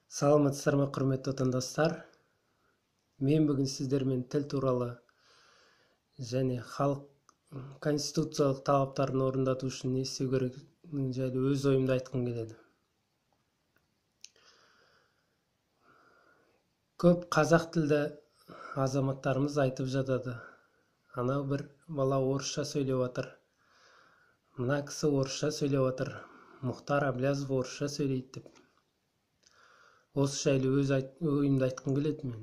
Саламатсыздар ма, құрметті отандастар? Мен бүгін сіздермен тіл туралы және халық конституциялық талаптарын орындату үшін не істеу керек жайлы өз ойымды айтқым келеді. Көп қазақ тілді азаматтарымыз айтып жатады. Анау бір бала орысша сөйлеп жатыр. Мына кісі орысша сөйлеп жатыр. Мұхтар Әблязов орысша сөйлейді деп. Осы жайлы өз ойымды айтқым келеді мен.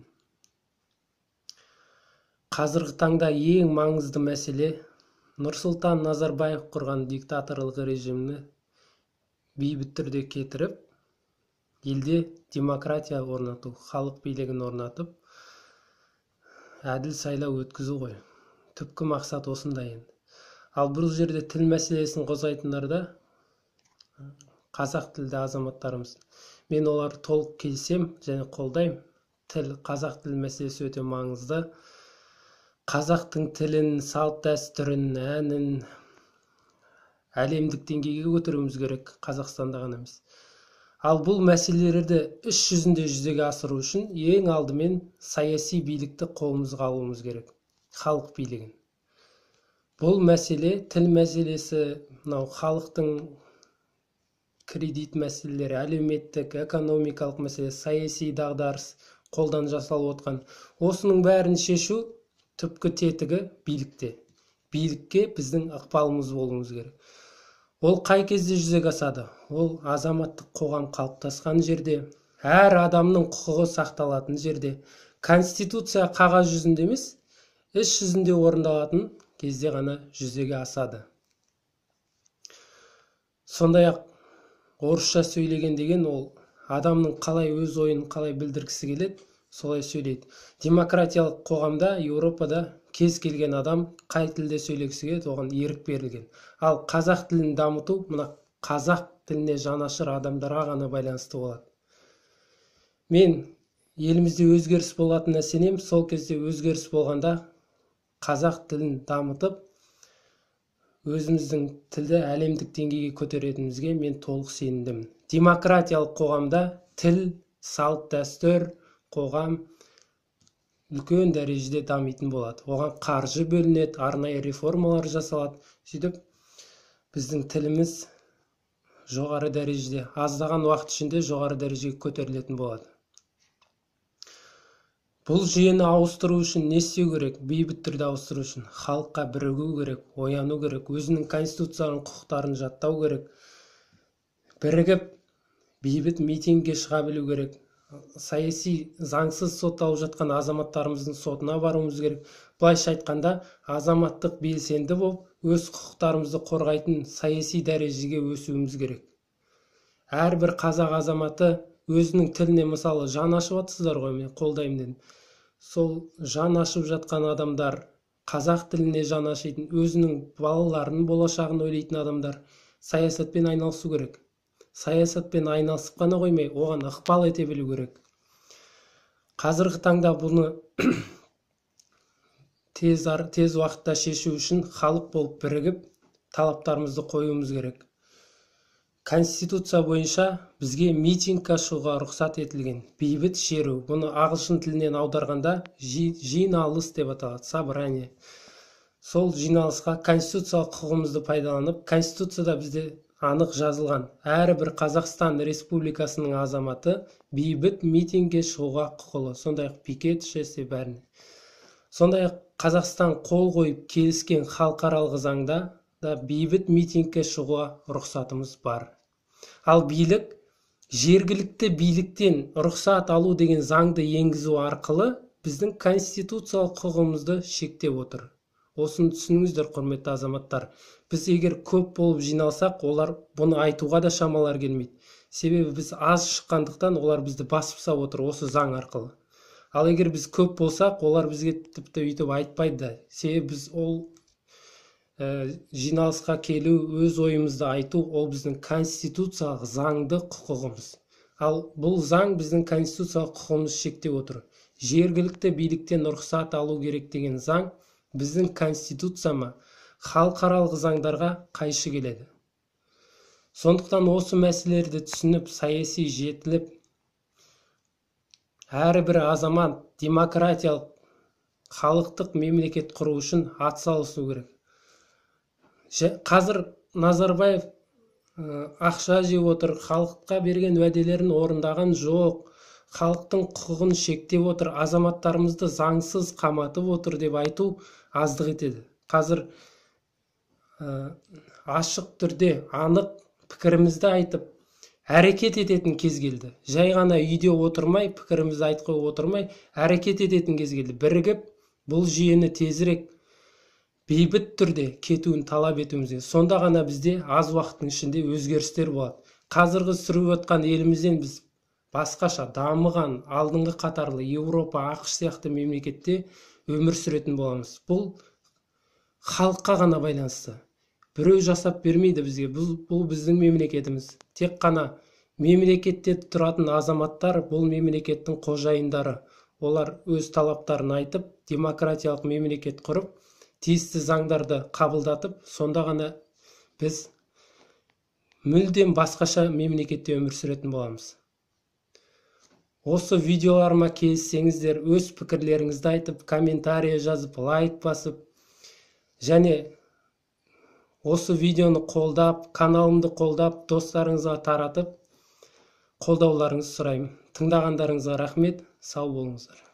Қазіргі таңда ең маңызды мәселе Нұрсұлтан Назарбаев құрған диктаторлық режимні бейбіт түрде кетіріп, елде демократия орнату, халық билігін орнатып, әділ сайлау өткізу ғой. Түпкі мақсат осындай енді. Ал бұл жерде тіл мәселесін қозғайтындарда қазақ тілді азаматтарымыз. Мен олар толық келсем және қолдаймын. Тіл, қазақ тілі мәселесі өте маңызды. Қазақтың тілін, салт дәстүрін, әнін әлемдік деңгейге көтеруіміз керек, Қазақстанда ғана емес. Ал бұл мәселелерді іс жүзінде жүзеге асыру үшін ең алдымен саяси билікті қолымызға алуымыз керек, халық билігін. Бұл мәселе, тіл мәселесі, мынау халықтың кредит мәселелері, әлеуметтік, экономикалық мәселе, саяси дағдарыс қолдан жасалып отқан. Осының бәрін шешу түпкі тетігі билікте. Билікке біздің ықпалымыз болуымыз керек. Ол қай кезде жүзеге асады? Ол азаматтық қоғам қалыптасқан жерде, әр адамның құқығы сақталатын жерде, конституция қағаз жүзінде емес, іс жүзінде орындалатын кезде ғана жүзеге асады. Сондай-ақ орысша сөйлеген деген ол адамның қалай өз ойын қалай білдіргісі келеді, солай сөйлейді. Демократиялық қоғамда, Еуропада кез келген адам қай тілде сөйлегісі келеді, оған ерік берілген. Ал қазақ тілін дамыту, мына қазақ тіліне жанашыр адамдарға ғана байланысты болады. Мен елімізде өзгеріс болатынына сенемін, сол кезде өзгеріс болғанда қазақ тілін дамытып, өзіміздің тілді әлемдік деңгейге көтеретінімізге мен толық сенімдімін. Демократиялық қоғамда тіл, салт дәстүр, қоғам үлкен дәрежеде дамитын болады. Оған қаржы бөлінеді, арнайы реформалар жасалады. Сөйтіп, біздің тіліміз жоғары дәрежеде, аздаған уақыт ішінде жоғары дәрежеге көтерілетін болады. Бұл жүйені ауыстыру үшін не істеу керек? Бейбіт түрде ауыстыру үшін халыққа бірігу керек, ояну керек, өзінің конституцияның құқықтарын жаттау керек. Бірігіп, бейбіт митингке шыға білу керек. Саяси заңсыз сотталып жатқан азаматтарымыздың сотына баруымыз керек. Былайша айтқанда, азаматтық белсенді болып, өз құқықтарымызды қорғайтын саяси дәрежеге өсуіміз керек. Әрбір қазақ азаматы өзінің тіліне, мысалы, жан ашып жатсыздар ғой, мен қолдаймын дедім. Сол жан ашып жатқан адамдар, қазақ тіліне жан ашитын, өзінің балаларының болашағын ойлайтын адамдар саясатпен айналысу керек. Саясатпен айналысып қана қоймай, оған ықпал ете білу керек. Қазіргі таңда бұны тез уақытта шешу үшін халық болып бірігіп, талаптарымызды қоюымыз керек. Конституция бойынша бізге митингке шығуға рұқсат етілген. Бейбіт шеру, бұны ағылшын тілінен аударғанда жиналыс деп аталады, собрание. Сол жиналысқа конституциялық құқығымызды пайдаланып, конституцияда бізде анық жазылған. Әрбір Қазақстан Республикасының азаматы бейбіт митингке шығуға құқылы. Сондай-ақ пикет шерсе бәріне. Сондай-ақ Қазақстан қол қойып келіскен халықаралық заңда да бейбіт митингке шығуға рұқсатымыз бар. Ал билік, жергілікті биліктен рұқсат алу деген заңды енгізу арқылы біздің конституциялық құқығымызды шектеп отыр. Осыны түсініңіздер, құрметті азаматтар. Біз егер көп болып жиналсақ, олар бұны айтуға да шамалар келмейді. Себебі біз аз шыққандықтан олар бізді басып сап отыр осы заң арқылы. Ал егер біз көп болсақ, олар бізге тіпті өйтіп айтпайды. Себебі біз ол жиналысқа келу, өз ойымызды айту, ол біздің конституциялық заңды құқығымыз. Ал бұл заң біздің конституциялық құқығымыз шектеп отыр. Жергілікті биліктен рұқсат алу керек деген заң біздің конституцияма, халықаралық заңдарға қайшы келеді. Сондықтан осы мәселелерді түсініп, саяси жетіліп, әрбір азамат демократиялық халықтық мемлекет құру үшін атсалысу керек. Қазір Назарбаев ақша жеп отыр, халыққа берген уәделерін орындаған жоқ, халықтың құқығын шектеп отыр, азаматтарымызды заңсыз қаматып отыр деп айту аздық етеді. Қазір ашық түрде анық пікірімізді айтып, әрекет ететін кез келді. Жай ғана үйде отырмай, пікірімізді айтқой отырмай, әрекет ететін кез келді. Бірігіп, бұл жүйені тезірек бейбіт түрде кетуін талап етуімізге. Сонда ғана бізде аз уақыттың ішінде өзгерістер болады. Қазіргі сүріп отқан елімізден біз басқаша дамыған, алдыңғы қатарлы Еуропа, ақш сияқты мемлекетте өмір сүретін боламыз. Бұл халыққа ғана байланысты. Біреу жасап бермейді бізге. Бұл біздің мемлекетіміз. Тек қана мемлекетте тұратын азаматтар бұл мемлекеттің қожайындары. Олар өз талаптарын айтып, демократиялық мемлекет құрып, тиісті заңдарды қабылдатып, сонда ғана біз мүлдем басқаша мемлекетте өмір сүретін боламыз. Осы видеоларыма келіссеңіздер, өз пікірлеріңізді айтып, комментария жазып, лайк басып, және осы видеоны қолдап, каналымды қолдап, достарыңызға таратып, қолдауларыңызды сұраймын. Тыңдағандарыңызға рахмет, сау болыңыздар.